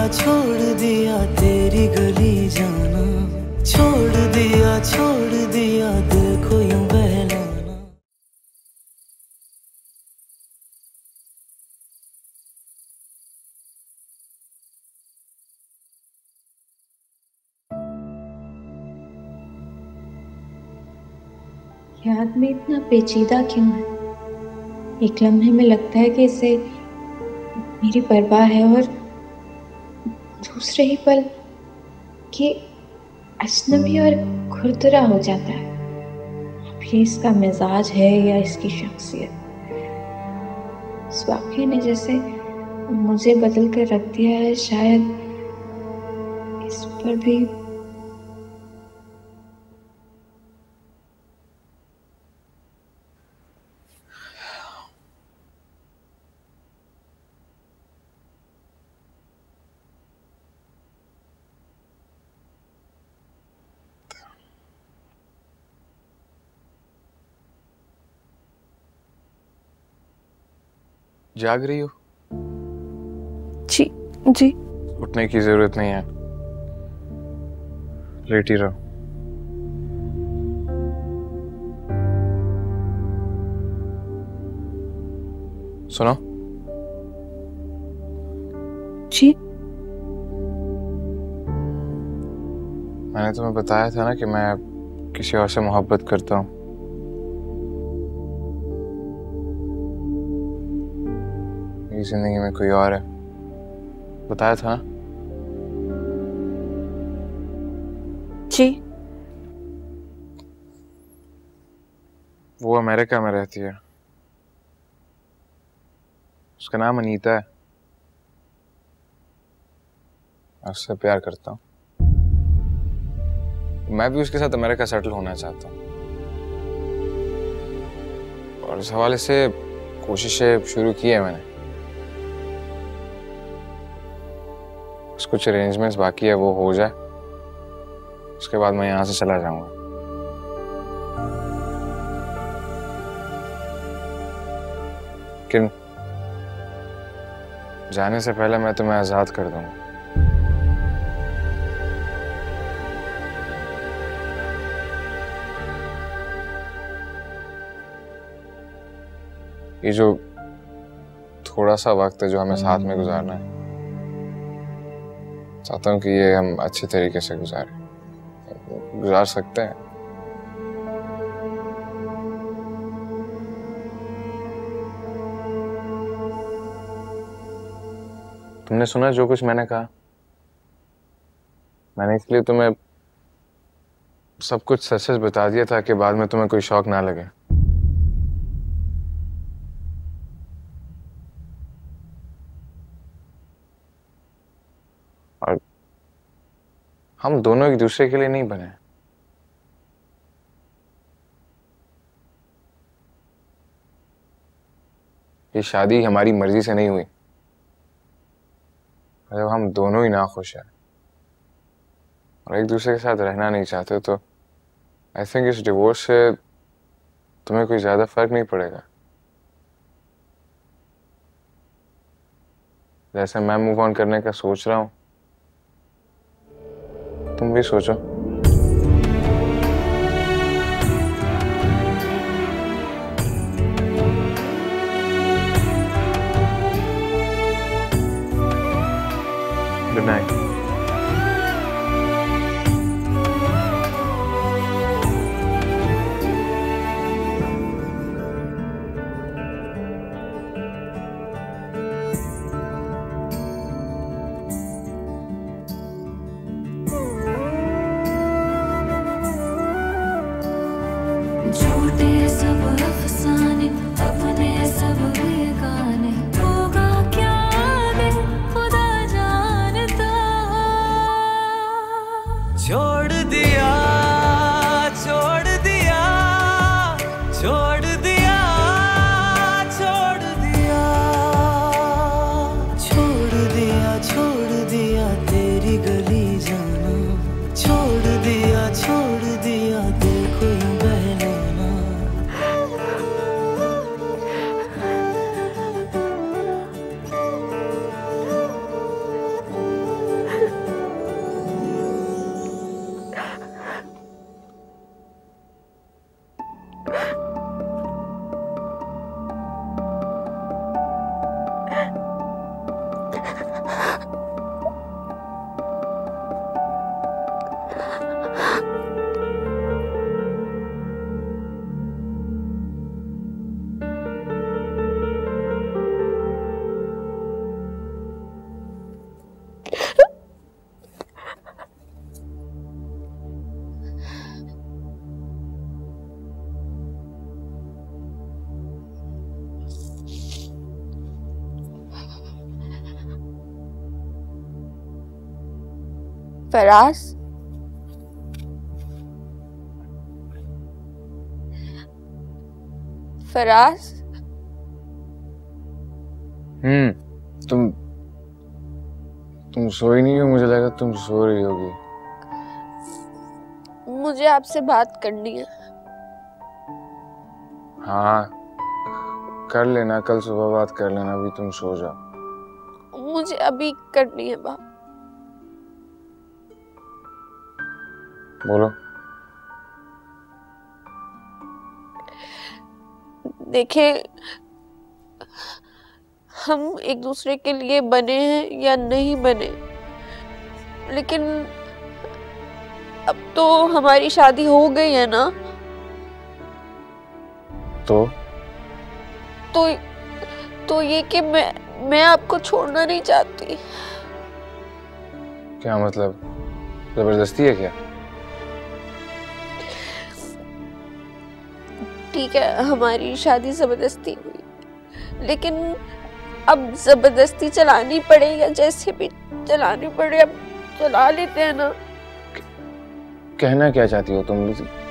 छोड़ दिया तेरी गली जाना, छोड़ दिया दिल को यूं बहलाना। याद में इतना पेचीदा क्यों है? एक लम्हे में लगता है कि इसे मेरी परवाह है, और दूसरे ही पल कि अजनबी और खुरदरा हो जाता है। अब ये इसका मिजाज है या इसकी शख्सियत? इस वाक़ये ने जैसे मुझे बदल कर रख दिया है। शायद इस पर भी जाग रही हो? जी। उठने की जरूरत नहीं है, लेट ही रहो। सुनो जी। मैंने तुम्हें बताया था ना कि मैं किसी और से मोहब्बत करता हूँ। मेरी जिंदगी में कोई और है, बताया था ना? जी। वो अमेरिका में रहती है, उसका नाम अनीता है। मैं उससे प्यार करता हूँ। मैं भी उसके साथ अमेरिका सेटल होना चाहता हूँ, और इस हवाले से कोशिशें शुरू की है मैंने। कुछ अरेंजमेंट्स बाकी है, वो हो जाए उसके बाद मैं यहाँ से चला जाऊंगा। लेकिन जाने से पहले मैं तुम्हें आजाद कर दूंगा। ये जो थोड़ा सा वक्त है जो हमें साथ में गुजारना है, चाहता हूँ कि ये हम अच्छे तरीके से गुजार सकते हैं। तुमने सुना जो कुछ मैंने कहा? मैंने इसलिए तुम्हें सब कुछ सच सच बता दिया था कि बाद में तुम्हें कोई शौक ना लगे। और हम दोनों एक दूसरे के लिए नहीं बने। ये शादी हमारी मर्जी से नहीं हुई। जब हम दोनों ही नाखुश हैं और एक दूसरे के साथ रहना नहीं चाहते, तो आई थिंक इस डिवोर्स से तुम्हें कोई ज्यादा फर्क नहीं पड़ेगा। जैसे मैं मूव ऑन करने का सोच रहा हूं, तुम भी सोचो। Good night. झूठे सब अफसाने, अपने सब बेगाने, होगा क्या आगे खुदा जानता। छोड़ दिया, छोड़ दिया, छोड़ दिया, छोड़ दिया, छोड़ दिया, छोड़ दिया तेरी गली जाना, छोड़ दिया दिल को यूं बहलाना। फराज, फराज, तुम सोई नहीं हो, मुझे लगा तुम सो रही होगी। मुझे आपसे बात करनी है। हाँ कर लेना, कल सुबह बात कर लेना, अभी तुम सो जाओ। मुझे अभी करनी है बात। बोलो। देखें, हम एक दूसरे के लिए बने हैं या नहीं बने, लेकिन अब तो हमारी शादी हो गई है ना। तो ये कि मैं आपको छोड़ना नहीं चाहती। क्या मतलब, जबरदस्ती है क्या? ठीक है, हमारी शादी जबरदस्ती हुई, लेकिन अब जबरदस्ती चलानी पड़े या जैसे भी चलानी पड़े, अब चला लेते हैं ना। कहना क्या चाहती हो तुम?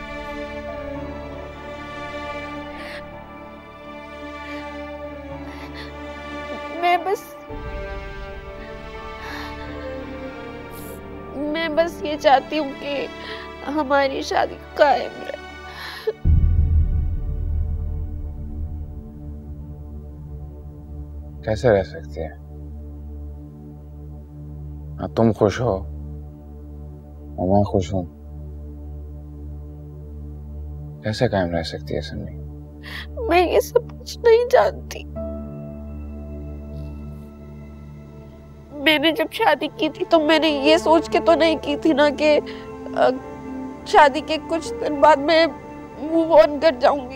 मैं बस ये चाहती हूँ कि हमारी शादी कायम रहे। कैसे रह सकती है? तुम खुश हो और मैं खुश हूं, कैसे कायम रह सकती है सन्नी? मैं ये सब कुछ नहीं जानती। मैंने जब शादी की थी तो मैंने ये सोच के तो नहीं की थी ना कि शादी के कुछ दिन बाद मैं मूव ऑन कर जाऊंगी।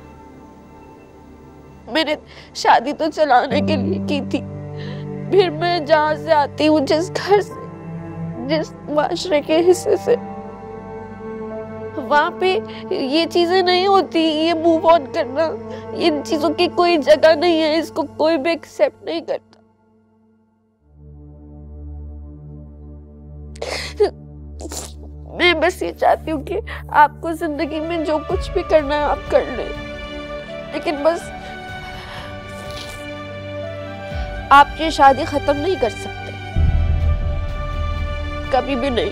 मैंने शादी तो चलाने के लिए की थी। फिर मैं जहां से आती हूँ, जिस घर से, जिस माशरे के हिस्से से, वहां पे ये चीजें नहीं होती। ये मूव ऑन करना, इन चीजों की कोई जगह नहीं है, इसको कोई भी एक्सेप्ट नहीं करता। मैं बस ये चाहती हूँ कि आपको जिंदगी में जो कुछ भी करना है आप कर लें, लेकिन बस आप ये शादी खत्म नहीं कर सकते, कभी भी नहीं।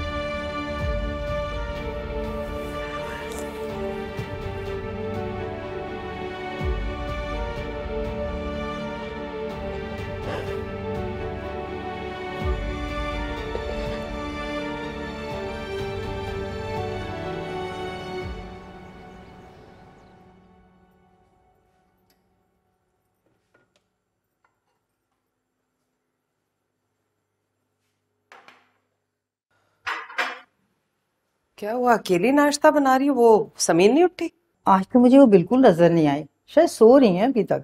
क्या हुआ, अकेली नाश्ता बना रही हो? वो समीन नहीं उठी? आज तो मुझे वो बिल्कुल नजर नहीं आई, शायद सो रही हैं अभी तक।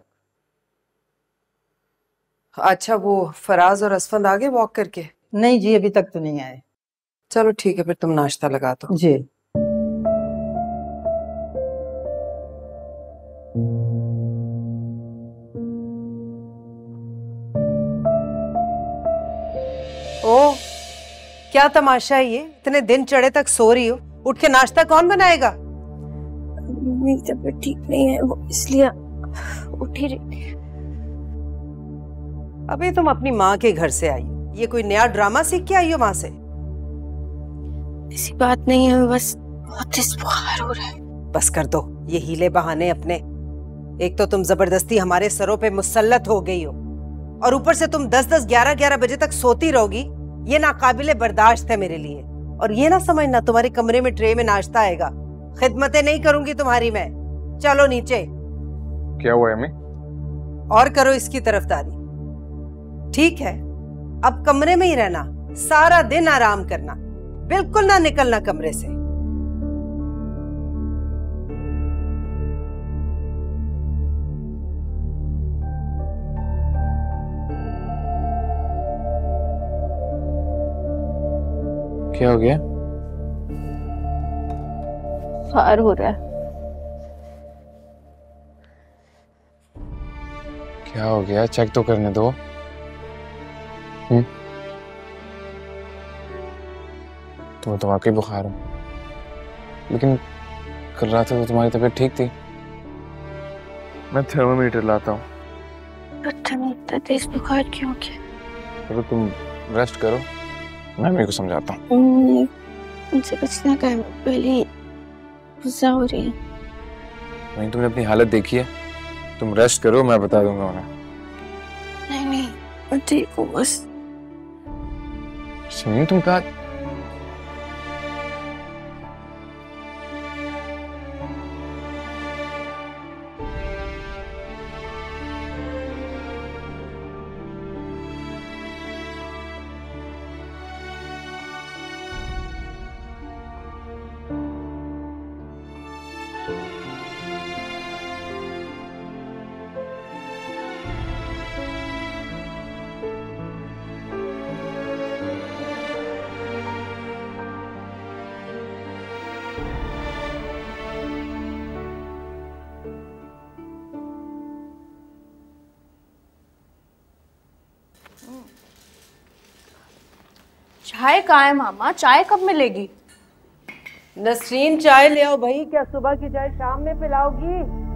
अच्छा, वो फराज और असफंद आ गए वॉक करके? नहीं जी, अभी तक तो नहीं आए। चलो ठीक है, फिर तुम नाश्ता लगा दो। जी। ओ, क्या तमाशा है ये? इतने दिन चढ़े तक सो रही हो, उठ के नाश्ता कौन बनाएगा? मेरी तबीयत ठीक नहीं है, वो इसलिए उठी रही। अबे तुम अपनी माँ के घर से आई हो, ये कोई नया ड्रामा सीख के आई हो वहां से? ऐसी बात नहीं है, बस बहुत तेज बुखार हो रहा है। बस कर दो ये हीले बहाने अपने। एक तो तुम जबरदस्ती हमारे सरों पे मुसल्लत हो गई हो, और ऊपर से तुम 10-10, 11-11 बजे तक सोती रहोगी। ये नाकाबिले बर्दाश्त है मेरे लिए। और ये ना समझना तुम्हारे कमरे में ट्रे में नाश्ता आएगा, खिदमतें नहीं करूंगी तुम्हारी मैं। चलो नीचे। क्या हुआ अम्मी? और करो इसकी तरफदारी। ठीक है, अब कमरे में ही रहना, सारा दिन आराम करना, बिल्कुल ना निकलना कमरे से। क्या हो गया? बुखार हो रहा है। क्या हो गया? चेक तो करने दो। तुम्हें तो वाकई बुखार है, लेकिन कल रात को तुम्हारी तबीयत ठीक थी। मैं थर्मामीटर लाता हूँ। इतना तेज बुखार क्यों क्या? चलो तुम रेस्ट करो, मैं मेरे को समझाता हूँ। मुझे कुछ ना कर, पहले गुस्सा हो रही है। नहीं, तुमने अपनी हालत देखी है, तुम रेस्ट करो, मैं बता दूंगा उन्हें। नहीं मैं ठीक हूँ बस। सुनिए, तुम कहा चाय कहाँ है मामा? चाय कब मिलेगी? नसरीन चाय ले आओ भाई। क्या सुबह की चाय शाम में पिलाओगी?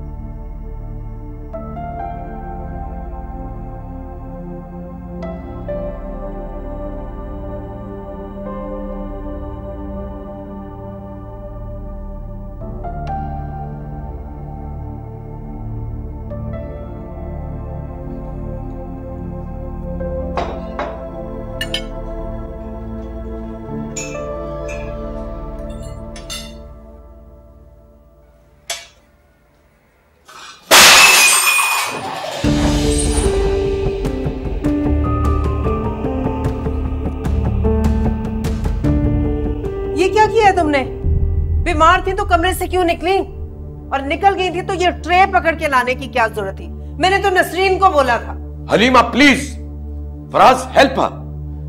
क्या किया तुमने? बीमार थी तो कमरे से क्यों निकली? और निकल गई थी तो ये ट्रे पकड़ के लाने की क्या जरूरत थी? मैंने तो नसरीन को बोला था। Halima please, Faraz help her.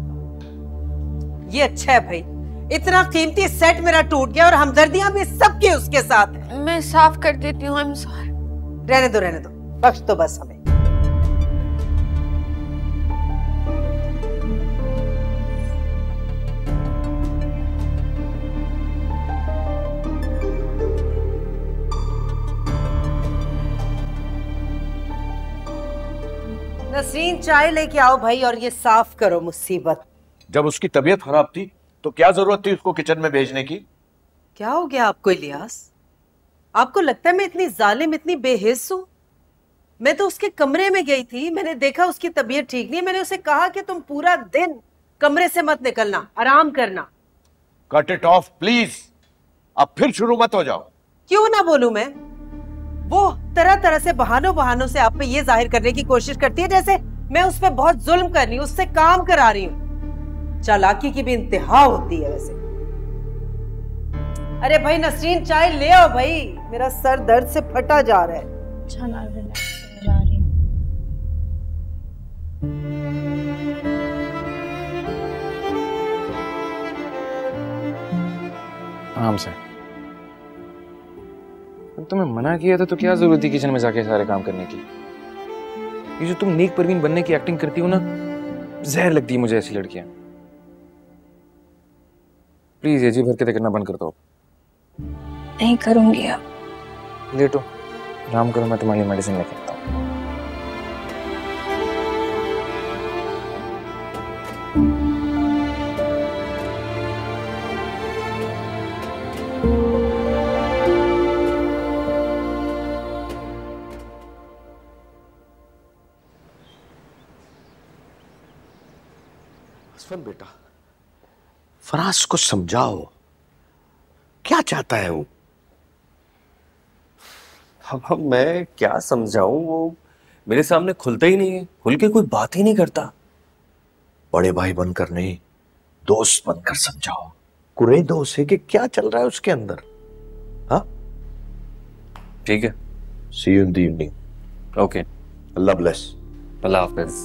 ये अच्छा है भाई, इतना कीमती सेट मेरा टूट गया और हमदर्दियां भी सबकी उसके साथ है। मैं साफ कर देती हूँ। I'm sorry। रहने दो, बख्श तो बस हमें। नसरीन चाय लेके आओ भाई और ये साफ करो मुसीबत। जब उसकी तबीयत खराब थी तो क्या जरूरत थी उसको किचन में भेजने की? क्या हो गया आपको इलियास? आपको लगता है मैं इतनी जालिम, इतनी बेहिस हूं? मैं तो उसके कमरे में गई थी, मैंने देखा उसकी तबीयत ठीक नहीं है, मैंने उसे कहा कि तुम पूरा दिन कमरे से मत निकलना, आराम करना। कट इट ऑफ प्लीज, अब फिर शुरू मत हो जाओ। क्यों ना बोलूं मैं? वो तरह तरह से बहानों से आप पे ये जाहिर करने की कोशिश करती है जैसे मैं उस पर बहुत जुल्म कर रही हूं, उससे काम करा रही हूं। चालाकी की भी इंतहा होती है वैसे। अरे भाई नसरीन चाय ले आओ भाई, मेरा सर दर्द से फटा जा रहा है। आराम से। तुम्हें मना किया था तो क्या जरूरत थी किचन में जाके सारे काम करने की? ये जो तुम नेक परवीन बनने की एक्टिंग करती हो ना, जहर लगती है मुझे ऐसी लड़कियां। प्लीज ये जी हरकतें करना बंद कर दो। नहीं करूंगी अब। लेटो, आराम करो, मैं तुम्हारी मेडिसिन लेकर आता हूँ। बेटा, फराज को समझाओ, क्या चाहता है वो? अब मैं क्या समझाऊं, वो मेरे सामने खुलता ही नहीं है, खुल के कोई बात ही नहीं करता। बड़े भाई बनकर नहीं, दोस्त बनकर समझाओ। कुरेदो से कि क्या चल रहा है उसके अंदर। हाँ ठीक है, see you in the evening. Okay, Allah bless. Allah हाफिज।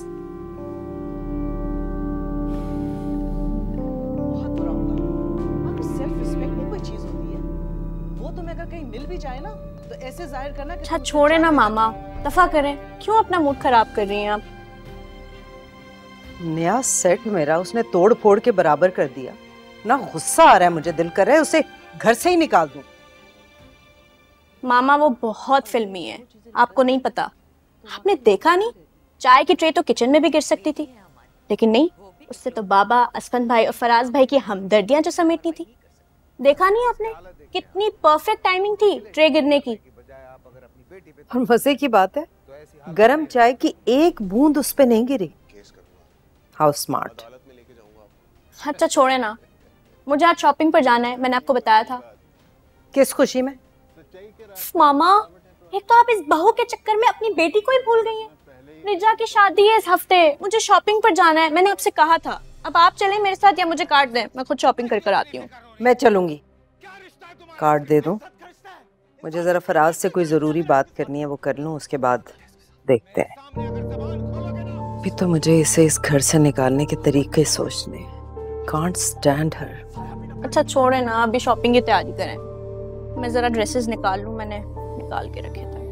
अच्छा छोड़े ना मामा, दफा करें, क्यों अपना मूड खराब कर रही हैं आप? नया सेट मेरा उसने तोड़ फोड़ के बराबर कर दिया। ना गुस्सा आ रहा है मुझे, दिल कर रहा है उसे घर से ही निकाल दूं। मामा वो बहुत फिल्मी है, आपको नहीं पता। आपने देखा नहीं, चाय की ट्रे तो किचन में भी गिर सकती थी, लेकिन नहीं, उससे तो बाबा, असफन भाई और फराज भाई की हमदर्दियां जो समेटनी थी। देखा नहीं आपने, कितनी परफेक्ट टाइमिंग थी ट्रे गिरने की। और मजे की बात है, गरम चाय की एक बूंद उस पे नहीं गिरी। How smart. अच्छा छोड़े ना, मुझे आज शॉपिंग पर जाना है, मैंने आपको बताया था। किस खुशी में? मामा, एक तो आप इस बहू के चक्कर में अपनी बेटी को ही भूल गई हैं। रिजा की शादी है इस हफ्ते, मुझे शॉपिंग पर जाना है, मैंने आपसे कहा था। अब आप चलें मेरे साथ या मुझे कार्ड दें, मैं खुद शॉपिंग कर कर आती हूँ। मैं चलूंगी, कार्ड दे दूं? मुझे जरा फराज से कोई जरूरी बात करनी है, वो कर लूं, उसके बाद देखते हैं। अभी तो मुझे इसे इस घर से निकालने के तरीके सोचने हैं। Can't stand her. अच्छा छोड़े ना, अभी शॉपिंग की तैयारी करें। मैं जरा ड्रेसेस निकाल लूं, मैंने निकाल के रखे थे।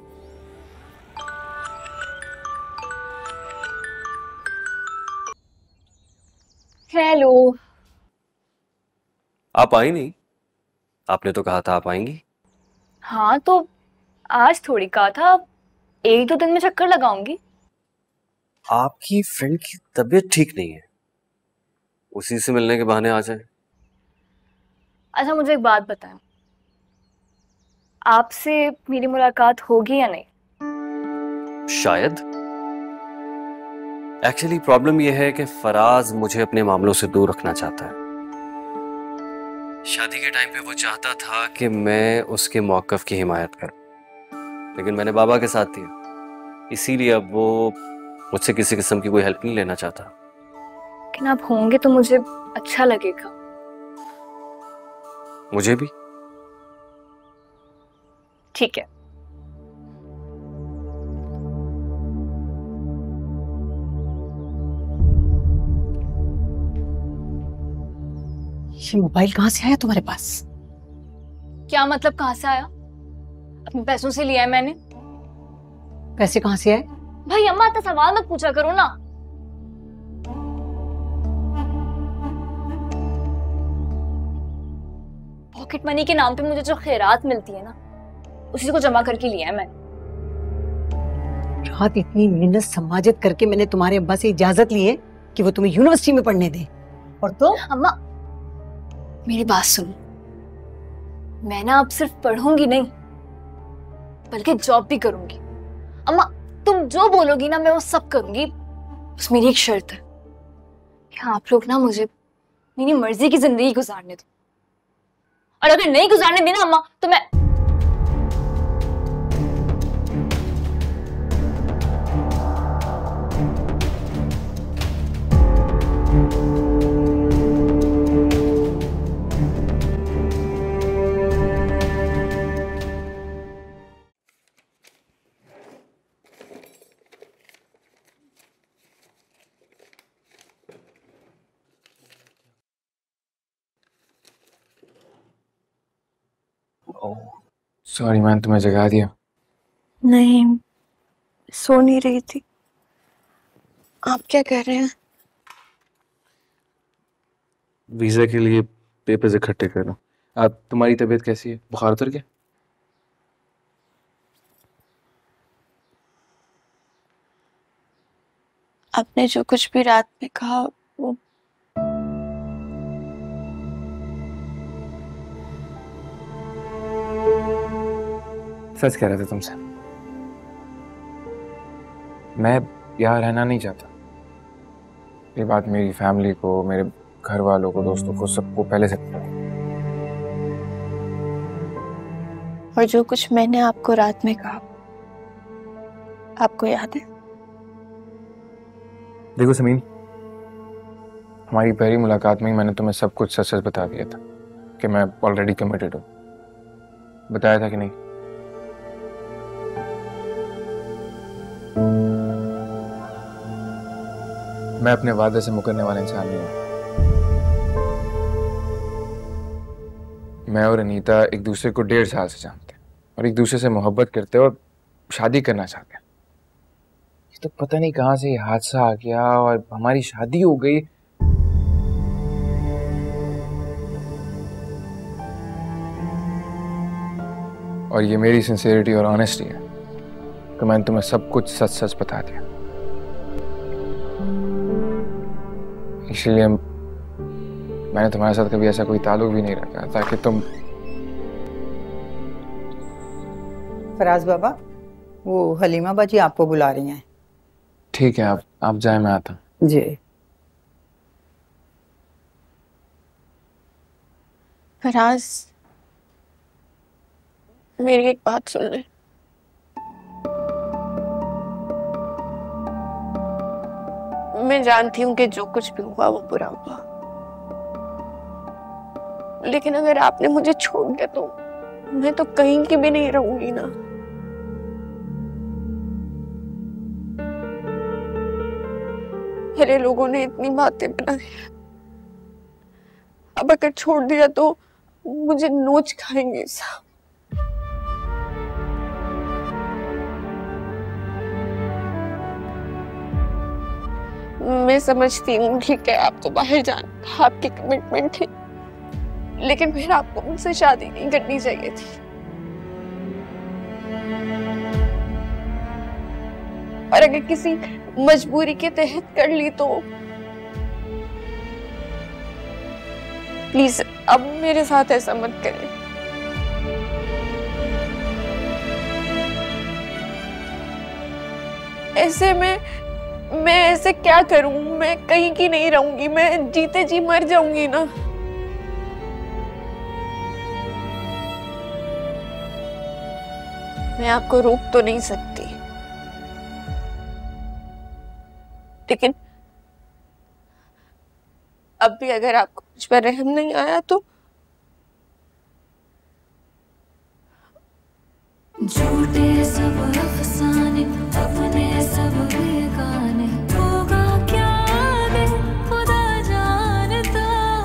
हेलो। आप आई नहीं? आपने तो कहा था आप आएंगी। हाँ तो आज थोड़ी कहा था, 1-2 दिन में चक्कर लगाऊंगी। आपकी फ्रेंड की तबीयत ठीक नहीं है, उसी से मिलने के बहाने आ जाए। अच्छा मुझे एक बात बताएं, आपसे मेरी मुलाकात होगी या नहीं? शायद। एक्चुअली प्रॉब्लम यह है कि फराज मुझे अपने मामलों से दूर रखना चाहता है। शादी के टाइम पे वो चाहता था कि मैं उसके मौक़िफ़ की हिमायत करूं, लेकिन मैंने बाबा के साथ दिया, इसीलिए अब वो मुझसे किसी किस्म की कोई हेल्प नहीं लेना चाहता। लेकिन आप होंगे तो मुझे अच्छा लगेगा। मुझे भी। ठीक है। ये मोबाइल कहाँ से आया तुम्हारे पास? क्या मतलब कहाँ से आया? अपने पैसों से लिया है मैंने। पैसे कहाँ से आए? भाई अम्मा तो सवाल मत पूछा करो ना। पॉकेट मनी के नाम पे मुझे जो खैरात मिलती है ना, उसी को जमा करके लिया है मैंने। रात इतनी मेहनत समाजत करके मैंने तुम्हारे अब्बा से इजाजत ली है कि वो तुम्हें यूनिवर्सिटी में पढ़ने दे, और तो अम्मा मेरी बात सुनो, मैं ना अब सिर्फ पढ़ूंगी नहीं बल्कि जॉब भी करूंगी। अम्मा तुम जो बोलोगी ना मैं वो सब करूंगी, बस मेरी एक शर्त है कि आप लोग ना मुझे मेरी मर्जी की जिंदगी गुजारने दो, और अगर नहीं गुजारने देना अम्मा तो मैं सॉरी मैंने तुम्हें जगा दिया। नहीं, सो नहीं रही थी। आप क्या कह रहे हैं? वीजा के लिए पेपर्स इकट्ठे कर रहा हूँ। आप, तुम्हारी तबीयत कैसी है? बुखार उतर गया? आपने जो कुछ भी रात में कहा वो सच कह रहा था तुमसे। मैं यहाँ रहना नहीं चाहता। ये बात मेरी फैमिली को, मेरे घर वालों को, दोस्तों को, सबको पहले से पता है। और जो कुछ मैंने आपको रात में कहा आपको याद है? देखो समीन, हमारी पहली मुलाकात में ही मैंने तुम्हें सब कुछ सच सच बता दिया था कि मैं ऑलरेडी कमिटेड हूँ। बताया था कि नहीं? मैं अपने वादे से मुकरने वाला इंसान नहीं हूं। मैं और अनीता एक दूसरे को 1.5 साल से जानते हैं और एक दूसरे से मोहब्बत करते हैं और शादी करना चाहते हैं। ये तो पता नहीं कहां से ये हादसा आ गया और हमारी शादी हो गई। और ये मेरी सिंसियरिटी और ऑनेस्टी है कि मैंने तुम्हें सब कुछ सच सच बता दिया। इसलिए मैंने तुम्हारे साथ कभी ऐसा कोई ताल्लुक भी नहीं रखा ताकि तुम। फराज बाबा, वो हलीमा बाजी आपको बुला रही हैं। ठीक है, आप जाए, मैं आता हूँ। जी। फराज, मेरी एक बात सुन ले। मैं जानती हूँ कि जो कुछ भी हुआ वो बुरा हुआ, लेकिन अगर आपने मुझे छोड़ दिया तो मैं तो कहीं की भी नहीं रहूंगी ना। मेरे लोगों ने इतनी बातें बनाई, अब अगर छोड़ दिया तो मुझे नोच खाएंगे सब। मैं समझती हूँ, ठीक है, आपको बाहर जाना था, आपकी कमिटमेंट थी, लेकिन फिर आपको मुझसे शादी नहीं करनी चाहिए थी। और अगर किसी मजबूरी के तहत कर ली तो प्लीज अब मेरे साथ ऐसा मत करें। ऐसे में मैं ऐसे क्या करूं? मैं कहीं की नहीं रहूंगी, मैं जीते जी मर जाऊंगी ना। मैं आपको रोक तो नहीं सकती, लेकिन अब भी अगर आपको मुझ पर रहम नहीं आया तो झूठे सब अफसाने, अपने सब बेगाने, होगा क्या आगे खुदा जानता।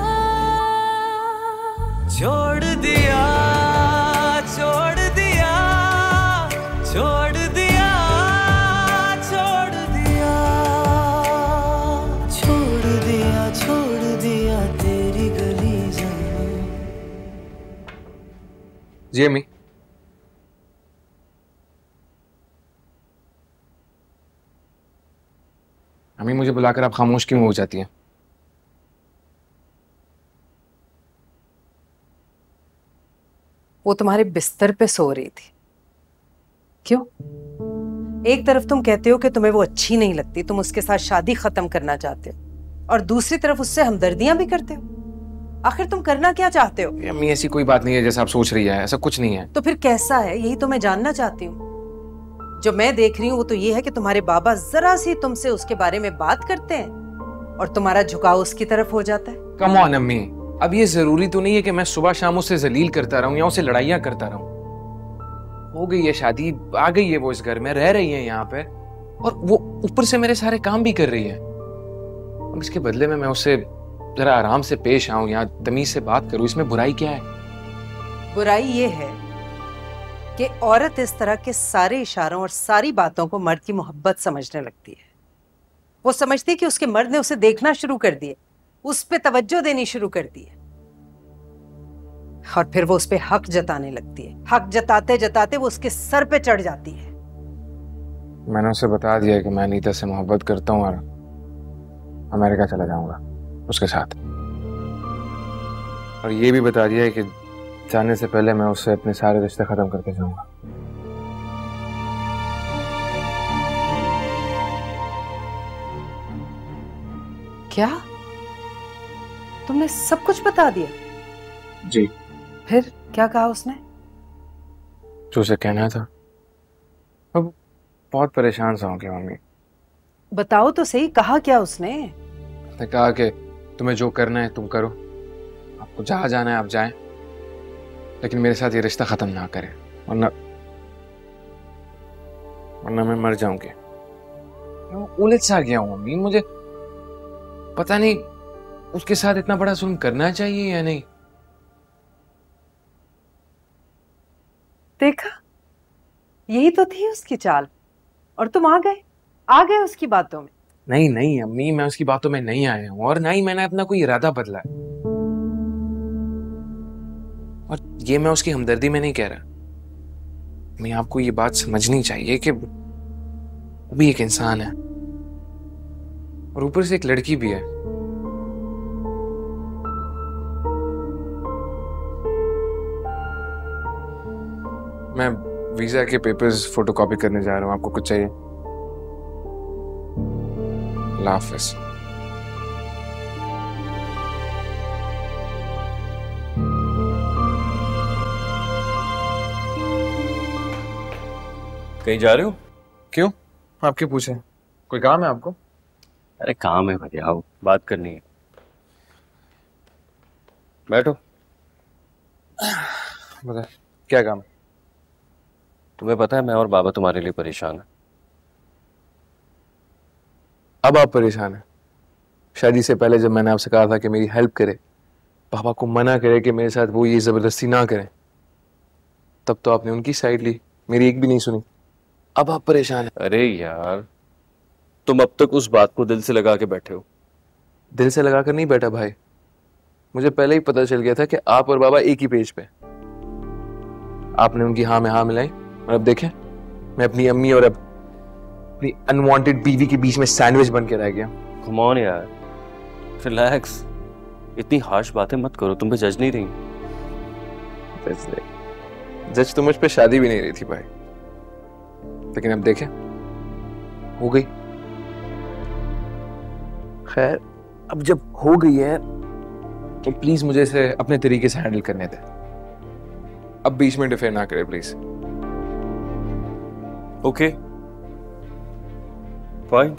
छोड़ दिया, छोड़ दिया, छोड़ दिया, छोड़ दिया, छोड़ दिया, छोड़ दिया तेरी गली जान। जी अम्मी। अम्मी, मुझे बुलाकर आप खामोश क्यों हो जाती हैं? वो तुम्हारे बिस्तर पे सो रही थी। क्यों? एक तरफ तुम कहते हो कि तुम्हें वो अच्छी नहीं लगती, तुम उसके साथ शादी खत्म करना चाहते हो, और दूसरी तरफ उससे हमदर्दियां भी करते हो। आखिर तुम करना क्या चाहते हो? अम्मी, ऐसी कोई बात नहीं है जैसा आप सोच रही है, ऐसा कुछ नहीं है। तो फिर कैसा है, यही तो मैं जानना चाहती हूँ। जो मैं देख रही हूँ वो तो ये है कि तुम्हारे बाबा जरा सी तुमसे उसके बारे में बात करते हैं और तुम्हारा झुकाव उसकी तरफ हो जाता है। कम ऑन अम्मी, अब ये जरूरी तो नहीं है कि मैं सुबह शाम उससे जलील करता रहूं या उसे लड़ाइयां करता रहूं। हो गई है शादी, आ गई है वो इस घर में, रह रही है यहाँ पे, और वो ऊपर से मेरे सारे काम भी कर रही है। अब इसके बदले में मैं उससे जरा आराम से पेश आऊं या तमीज से बात करूं, इसमें बुराई क्या है? बुराई ये है कि औरत इस तरह के सारे इशारों और सारी बातों को मर्द की मोहब्बत समझने लगती है। वो समझती है कि उसके मर्द ने उसे देखना शुरू कर दिया, उस पे तवज्जो देनी शुरू कर दी है, और फिर वो उस पे हक जताने लगती है। हक जताते जताते वो उसके सर पे चढ़ जाती है। मैंने उसे बता दिया कि मैं नीता से मोहब्बत करता हूँ और अमेरिका चला जाऊंगा उसके साथ, और ये भी बता दिया है कि जाने से पहले मैं उससे अपने सारे रिश्ते खत्म करके जाऊंगा। क्या? तुमने सब कुछ बता दिया? जी। फिर क्या कहा उसने? जो उसे कहना था। अब बहुत परेशान सा हूं कि मम्मी। बताओ तो सही, कहा क्या उसने? उसने कहा कि तुम्हें जो करना है तुम करो, आपको जहां जाना है आप जाएं, लेकिन मेरे साथ ये रिश्ता खत्म ना करें, वरना मैं मर जाऊंगी। उलझ सा गया हूं मम्मी, मुझे पता नहीं उसके साथ इतना बड़ा जुल्म करना चाहिए या नहीं। देखा, यही तो थी उसकी चाल, और तुम आ गए उसकी बातों में। नहीं नहीं अम्मी, मैं उसकी बातों में नहीं आया हूं, और ना ही मैंने अपना कोई इरादा बदला है, और ये मैं उसकी हमदर्दी में नहीं कह रहा। मैं आपको ये बात समझनी चाहिए कि वो भी एक इंसान है और ऊपर से एक लड़की भी है। मैं वीजा के पेपर्स फोटोकॉपी करने जा रहा हूं, आपको कुछ चाहिए? अल्लाह हाफिज। कहीं जा रहे हो? क्यों, आपके पूछे? कोई काम है आपको? अरे काम है भैया, आओ बात करनी है। बैठो। बता, क्या काम है? तुम्हें पता है मैं और बाबा तुम्हारे लिए परेशान है। अब आप परेशान हैं? शादी से पहले जब मैंने आपसे कहा था कि मेरी हेल्प करे, पापा को मना करे कि मेरे साथ वो ये जबरदस्ती ना करें, तब तो आपने उनकी साइड ली, मेरी एक भी नहीं सुनी। अब आप परेशान हैं? अरे यार, तुम अब तक उस बात को दिल से लगा के बैठे हो। दिल से लगा कर नहीं बैठा भाई, मुझे पहले ही पता चल गया था कि आप और बाबा एक ही पेज पे। आपने उनकी हाँ में हाँ मिलाई और अब देखें, मैं अपनी अम्मी और अब अपनी अनवांटेड बीवी के बीच में सैंडविच बन के रह गया। कम ऑन यार, रिलैक्स। इतनी हार्श बातें मत करो, तुम पे जज नहीं रही। जज तो मुझ पे शादी भी नहीं रही थी भाई, लेकिन अब देखें हो गई। खैर, अब जब हो गई है तो प्लीज मुझे इसे अपने तरीके से हैंडल करने दे। अब बीच में इंटरफेयर ना करे प्लीज। Okay fine.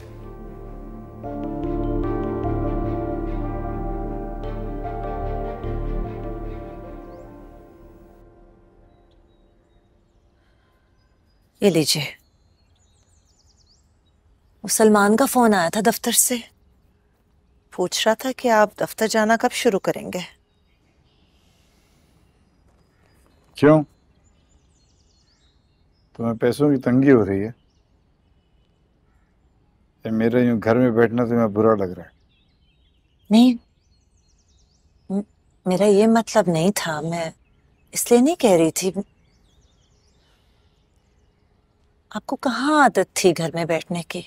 ये लीजिए, वो सलमान का फोन आया था दफ्तर से, पूछ रहा था कि आप दफ्तर जाना कब शुरू करेंगे। क्यों, तुम्हें पैसों की तंगी हो रही है? या मेरा यूं घर में बैठना तुम्हें बुरा लग रहा है? नहीं, मेरा ये मतलब नहीं था, मैं इसलिए नहीं कह रही थी। आपको कहाँ आदत थी घर में बैठने की,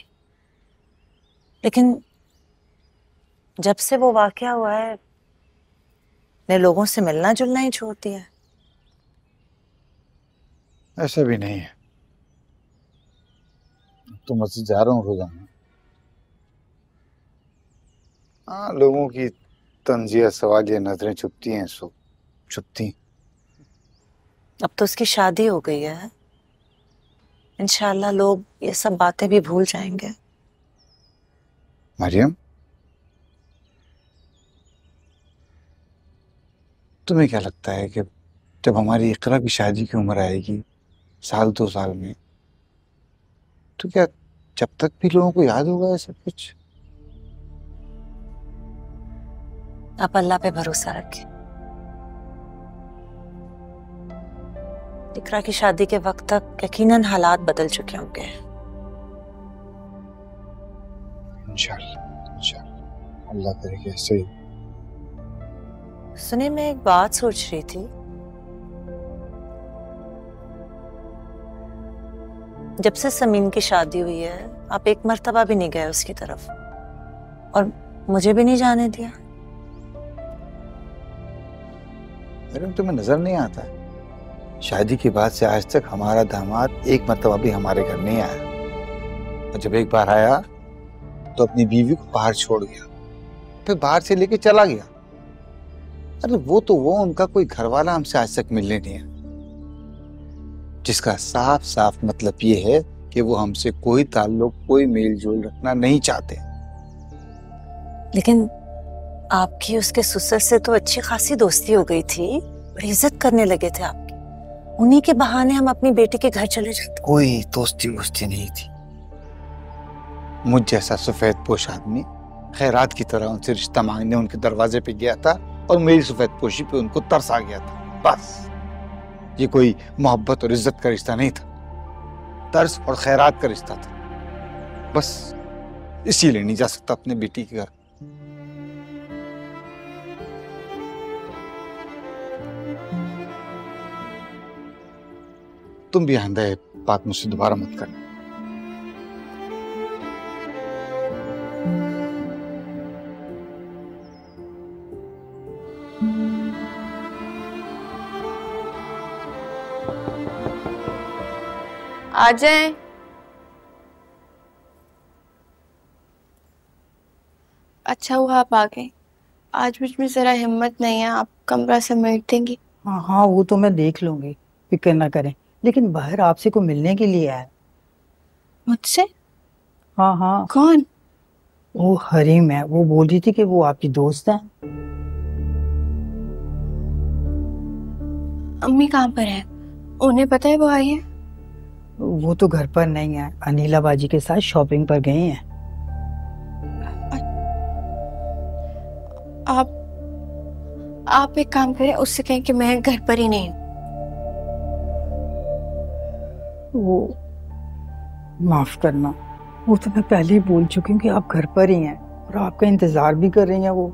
लेकिन जब से वो वाकया हुआ है ने लोगों से मिलना जुलना ही छोड़ दिया है। ऐसा भी नहीं है, तो मस्जिद जा रहा हूँ रोजाना। हाँ, लोगों की तंजिया सवालिया नजरें चुभती हैं, सो चुभती। अब तो उसकी शादी हो गई है, इंशाल्लाह लोग ये सब बातें भी भूल जाएंगे। मरियम, तुम्हें क्या लगता है कि जब हमारी इकरा की शादी की उम्र आएगी, साल 2 साल में, तो क्या जब तक भी लोगों को याद होगा ये सब कुछ? आप अल्लाह पे भरोसा रखें। इकरा की शादी के वक्त तक यकीनन हालात बदल चुके होंगे। इंशाअल्लाह, इंशाअल्लाह, अल्लाह करे कि ऐसे ही। सुनिए, मैं एक बात सोच रही थी। जब से समीन की शादी हुई है, आप एक मर्तबा भी नहीं गए उसकी तरफ, और मुझे भी नहीं जाने दिया। मैडम, तुम्हें नजर नहीं आता? शादी के बाद से आज तक हमारा दामाद एक मर्तबा भी हमारे घर नहीं आया, और जब एक बार आया तो अपनी बीवी को बाहर छोड़ गया, फिर बाहर से लेके चला गया। अरे वो उनका कोई घर वाला हमसे आज तक मिलने नहीं है, जिसका साफ साफ मतलब ये है कि वो हमसे कोई ताल्लुक, कोई मेल जोल रखना नहीं चाहते। लेकिन आपकी उसके ससुर से तो अच्छी खासी दोस्ती हो गई थी, बड़ी इज्जत करने लगे थे आपकी। उन्हीं के बहाने हम अपनी बेटी के घर चले जाते। कोई दोस्ती वोस्ती नहीं थी। मुझ जैसा सफेद पोश आदमी खैरात की तरह उनसे रिश्ता मांगने उनके दरवाजे पे गया था, और मेरी सफेद पोशी पे उनको तरस आ गया था। बस, ये कोई मोहब्बत और इज्जत का रिश्ता नहीं था, तरस और खैरात का रिश्ता था। बस इसीलिए नहीं जा सकता अपने बेटी के घर। तुम भी आइंदा ये बात मुझसे दोबारा मत करना। आ जाएं। अच्छा हुआ आप आ गए। आज मुझ में जरा हिम्मत नहीं है, आप कमरा समेट देंगी? हाँ हाँ, वो तो मैं देख लूंगी, फिक्र ना करें। लेकिन बाहर आपसे को मिलने के लिए आया। मुझसे? हाँ हाँ। कौन? वो हरीम है, वो बोल रही थी कि वो आपकी दोस्त है। अम्मी कहाँ पर है? उन्हें पता है वो आई है? वो तो घर पर नहीं है, अनिला बाजी के साथ शॉपिंग पर गए हैं। आप एक काम करें, उससे कहें कि मैं घर पर ही नहीं हूँ। वो माफ करना, वो तो मैं पहले ही बोल चुकी हूँ कि आप घर पर ही हैं और आपका इंतजार भी कर रही हैं वो।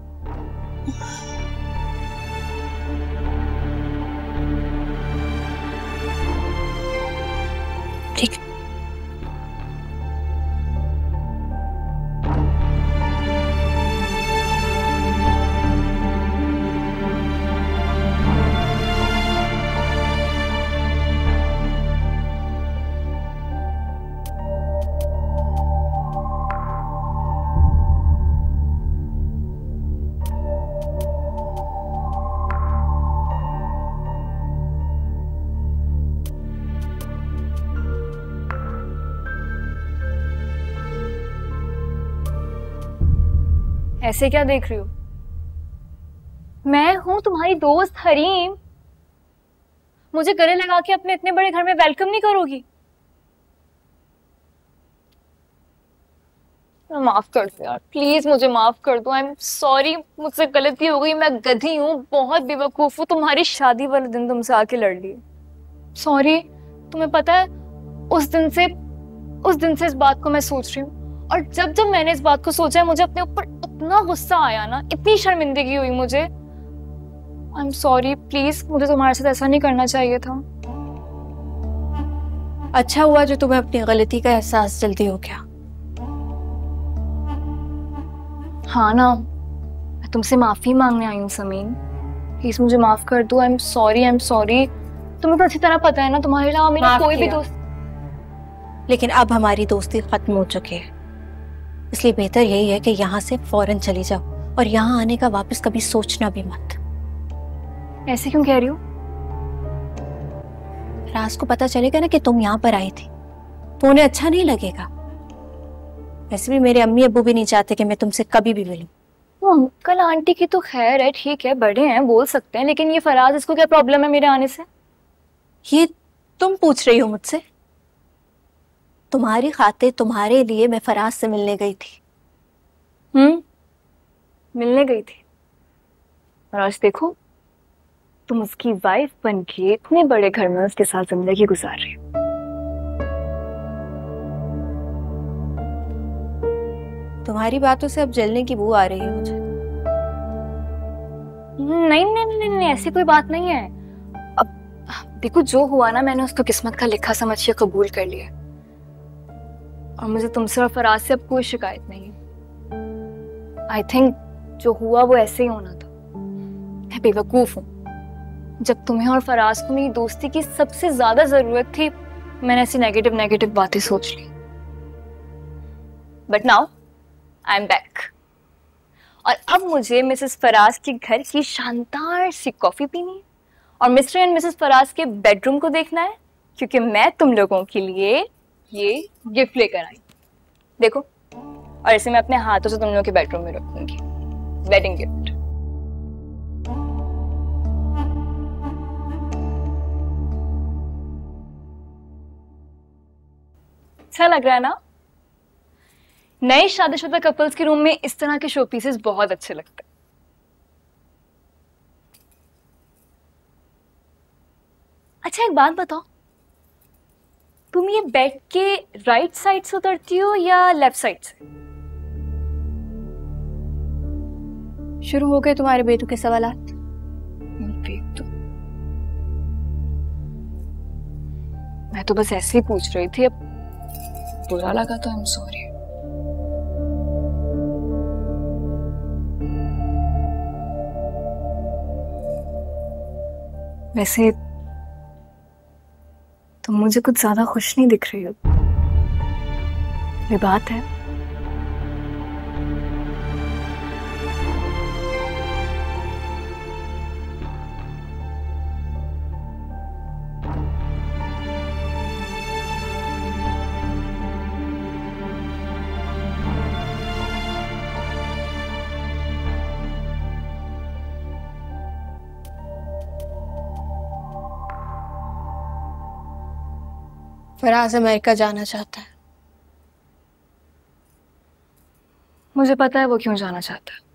ठीक। ऐसे क्या देख रही हो? मैं हूं तुम्हारी दोस्त हरीम। मुझे गले लगा के अपने इतने बड़े घर में वेलकम नहीं करोगी? माफ कर दो यार, प्लीज मुझे माफ कर दो। आई एम सॉरी, मुझसे गलती हो गई। मैं गधी हूँ, बहुत बेवकूफ हूँ। तुम्हारी शादी वाले दिन तुमसे आके लड़ ली। सॉरी। तुम्हें पता है उस दिन से इस बात को मैं सोच रही हूँ, और जब जब मैंने इस बात को सोचा है मुझे अपने ऊपर इतना गुस्सा आया ना, इतनी शर्मिंदगी हुई मुझे। आई एम सॉरी, प्लीज मुझे तुम्हारे साथ ऐसा नहीं करना चाहिए था। अच्छा हुआ जो तुम्हें अपनी गलती का एहसास जल्दी हो गया। हाँ ना, मैं तुमसे माफी मांगने आई हूँ समीन, प्लीज मुझे माफ कर दो। I am sorry. तुम्हें तो अच्छी तरह पता है ना, तुम्हारे अलावा मेरा कोई भी दोस्त। लेकिन अब हमारी दोस्ती खत्म हो चुकी है, इसलिए बेहतर यही है कि यहाँ से फौरन चली जाओ और यहाँ आने का वापस कभी सोचना भी मत। ऐसे क्यों कह रही हो? राज को पता चलेगा ना कि तुम यहाँ पर आई थी तो उन्हें अच्छा नहीं लगेगा। वैसे भी मेरे अम्मी अब्बू भी नहीं चाहते कि मैं तुमसे कभी भी मिलूं। वो अंकल आंटी की तो खैर है, ठीक है, बड़े हैं, बोल सकते हैं, लेकिन ये फराज, इसको क्या प्रॉब्लम है मेरे आने से? ये तुम पूछ रही हो मुझसे? तुम्हारी खातिर, तुम्हारे लिए मैं फराज से मिलने गई थी। मिलने गई थी, और आज देखो तुम उसकी वाइफ बन के इतने बड़े घर में उसके साथ जिंदगी गुजार रही हो। तुम्हारी बातों से अब जलने की बू आ रही है मुझे। नहीं, ऐसी कोई बात नहीं है। अब देखो, जो हुआ ना, मैंने उसको किस्मत का लिखा समझ के कबूल कर लिया, और मुझे तुमसे और फराज से अब कोई शिकायत नहीं है। आई थिंक जो हुआ वो ऐसे ही होना था। मैं बेवकूफ हूँ, जब तुम्हें और फराज को मेरी दोस्ती की सबसे ज्यादा जरूरत थी, मैंने ऐसी नेगेटिव बातें सोच ली। But now I am back, और अब मुझे मिसेस फराज के घर की शानदार सी कॉफी पीनी है, और मिस्टर एंड मिसेस फराज के बेडरूम को देखना है, क्योंकि मैं तुम लोगों के लिए ये गिफ्ट लेकर आई। देखो, और इसे मैं अपने हाथों से तुम लोगों के बेडरूम में रखूंगी, वेडिंग गिफ्ट। अच्छा लग रहा है ना? नए शादीशुदा कपल्स के रूम में इस तरह के शो पीसेस बहुत अच्छे लगते हैं। अच्छा, एक बात बताओ, तुम ये बेड के राइट साइड से उतरती हो या लेफ्ट साइड से? शुरू हो गए तुम्हारे बेटू के सवालात। मैं तो बस ऐसे ही पूछ रही थी, अब बुरा लगा तो आई एम सॉरी। वैसे तुम मुझे कुछ ज्यादा खुश नहीं दिख रही हो, ये बात है? फराज अमेरिका जाना चाहता है। मुझे पता है वो क्यों जाना चाहता है।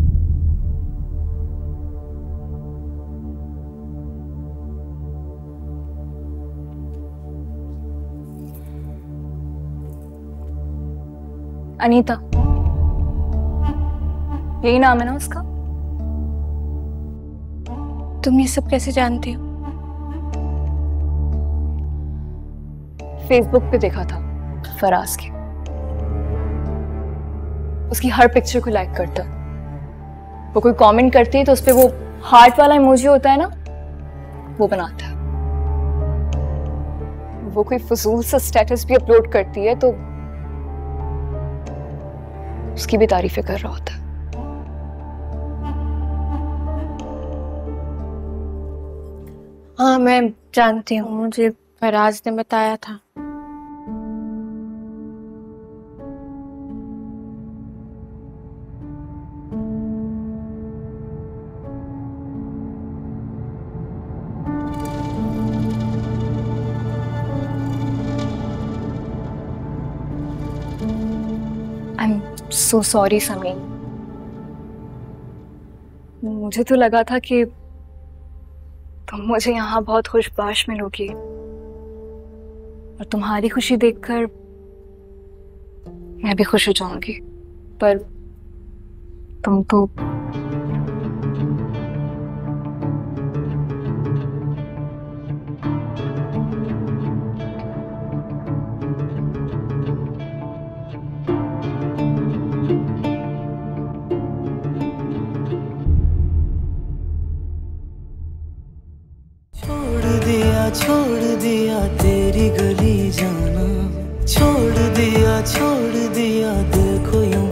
अनीता, यही नाम है ना उसका? तुम ये सब कैसे जानती हो? फेसबुक पे देखा था फराज की, उसकी हर पिक्चर को लाइक करता। वो कोई कमेंट करती है तो उसपे वो हार्ट वाला इमोजी होता है ना, वो बनाता है। वो कोई फजूल सा स्टेटस भी अपलोड करती है तो उसकी भी तारीफें कर रहा होता है। हाँ मैं जानती हूँ, मुझे फराज ने बताया था। I am so sorry Sameen, मुझे तो लगा था कि तुम मुझे यहाँ बहुत खुशबाश मिलोगी और तुम्हारी खुशी देखकर मैं भी खुश हो जाऊंगी, पर तुम तो छोड़ दिया तेरी गली जाना, छोड़ दिया देखो यूं